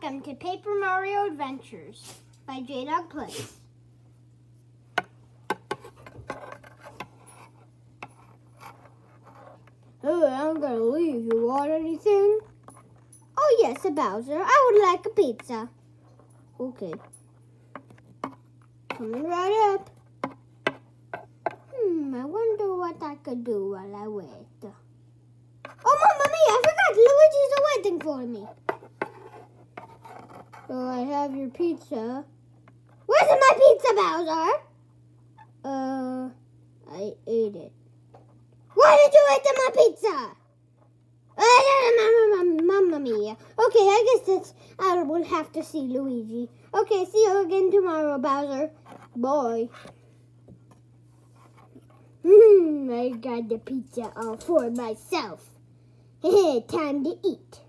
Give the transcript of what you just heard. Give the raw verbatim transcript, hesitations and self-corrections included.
Welcome to Paper Mario Adventures by J-Dog Plays. Oh, I'm gonna leave. You want anything? Oh yes, a Bowser. I would like a pizza. Okay. Coming right up. Hmm, I wonder what I could do while I wait. Oh, Mamma Mia, I forgot. Luigi's waiting for me. So I have your pizza. Where's my pizza, Bowser? Uh, I ate it. Why did you eat my pizza? Uh, Mamma Mia. Okay, I guess that's, I will have to see Luigi. Okay, see you again tomorrow, Bowser. Bye. Hmm, I got the pizza all for myself. Time to eat.